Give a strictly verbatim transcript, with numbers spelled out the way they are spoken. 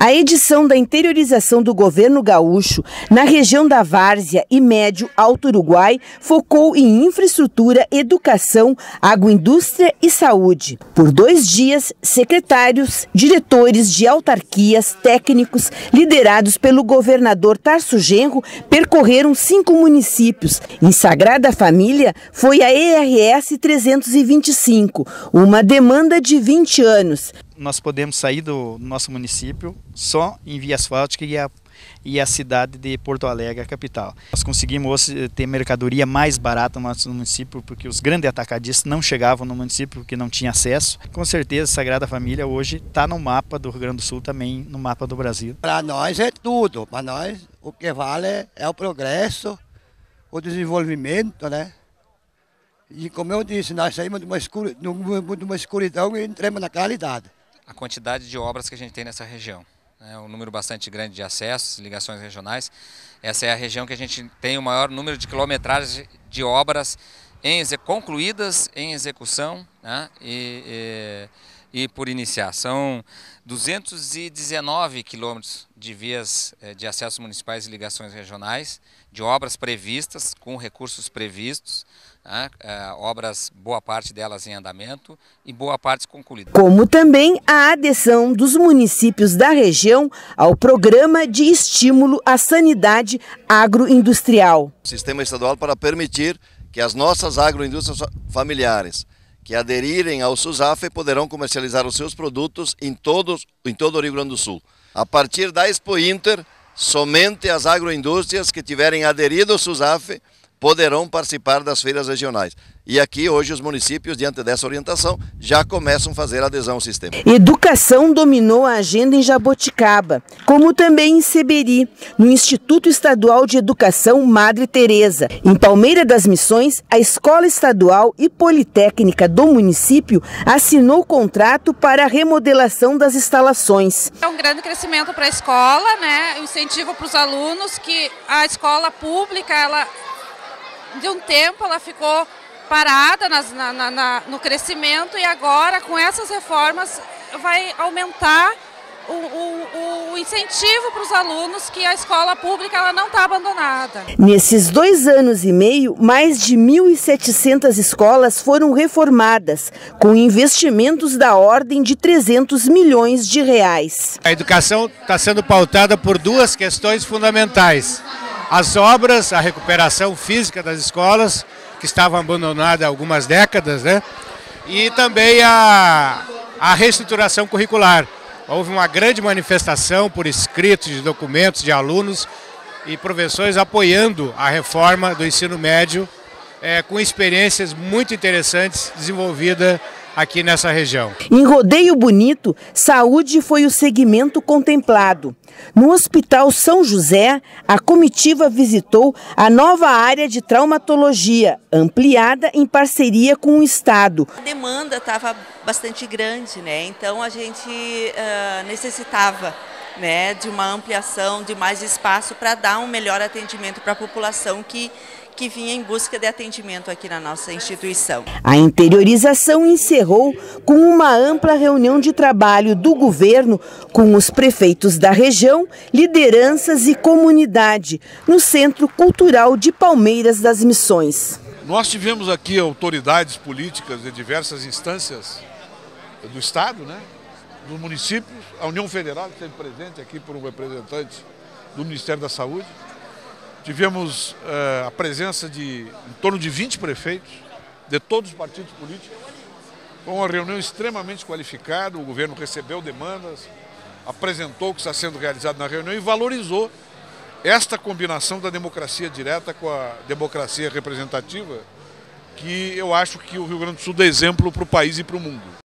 A edição da interiorização do governo gaúcho na região da Várzea e Médio Alto Uruguai focou em infraestrutura, educação, agroindústria e saúde. Por dois dias, secretários, diretores de autarquias, técnicos, liderados pelo governador Tarso Genro, percorreram cinco municípios. Em Sagrada Família foi a E R S trezentos e vinte e cinco, uma demanda de vinte anos. Nós podemos sair do nosso município só em via asfáltica e a, e a cidade de Porto Alegre, a capital. Nós conseguimos hoje ter mercadoria mais barata no nosso município porque os grandes atacadistas não chegavam no município porque não tinha acesso. Com certeza, Sagrada Família hoje está no mapa do Rio Grande do Sul, também no mapa do Brasil. Para nós é tudo, para nós o que vale é o progresso, o desenvolvimento, né? E como eu disse, nós saímos de uma, escur... de uma escuridão e entramos na claridade. A quantidade de obras que a gente tem nessa região, né? Um número bastante grande de acessos, ligações regionais. Essa é a região que a gente tem o maior número de quilometragem de obras em, concluídas em execução, né? e, e, e por iniciar. São duzentos e dezenove quilômetros de vias de acessos municipais e ligações regionais, de obras previstas, com recursos previstos, né? é, obras, boa parte delas em andamento e boa parte concluída. Como também a adesão dos municípios da região ao Programa de Estímulo à Sanidade Agroindustrial. Sistema estadual para permitir que as nossas agroindústrias familiares que aderirem ao SUSAF poderão comercializar os seus produtos em, todos, em todo o Rio Grande do Sul. A partir da Expo Inter, somente as agroindústrias que tiverem aderido ao SUSAF poderão participar das feiras regionais. E aqui hoje os municípios, diante dessa orientação, já começam a fazer adesão ao sistema. Educação dominou a agenda em Jaboticaba, como também em Seberi, no Instituto Estadual de Educação Madre Teresa. Em Palmeira das Missões, a Escola Estadual e Politécnica do município assinou contrato para a remodelação das instalações. É um grande crescimento para a escola, né? Incentivo para os alunos, que a escola pública, ela de um tempo ela ficou parada nas, na, na, na, no crescimento, e agora com essas reformas vai aumentar o, o, o incentivo para os alunos, que a escola pública ela não está abandonada. Nesses dois anos e meio, mais de mil e setecentas escolas foram reformadas, com investimentos da ordem de trezentos milhões de reais. A educação está sendo pautada por duas questões fundamentais. As obras, a recuperação física das escolas, que estavam abandonadas há algumas décadas, né? E também a, a reestruturação curricular. Houve uma grande manifestação por escritos de documentos de alunos e professores apoiando a reforma do ensino médio, é, com experiências muito interessantes desenvolvidas aqui nessa região. Em Rodeio Bonito, saúde foi o segmento contemplado. No Hospital São José, a comitiva visitou a nova área de traumatologia, ampliada em parceria com o Estado. A demanda estava bastante grande, né? Então a gente uh, necessitava, né, de uma ampliação, de mais espaço para dar um melhor atendimento para a população que que vinha em busca de atendimento aqui na nossa instituição. A interiorização encerrou com uma ampla reunião de trabalho do governo com os prefeitos da região, lideranças e comunidade, no Centro Cultural de Palmeiras das Missões. Nós tivemos aqui autoridades políticas de diversas instâncias do Estado, né, dos municípios, a União Federal, que esteve presente aqui por um representante do Ministério da Saúde. Tivemos uh, a presença de em torno de vinte prefeitos de todos os partidos políticos. Foi uma reunião extremamente qualificada, o governo recebeu demandas, apresentou o que está sendo realizado na reunião e valorizou esta combinação da democracia direta com a democracia representativa, que eu acho que o Rio Grande do Sul dá exemplo para o país e para o mundo.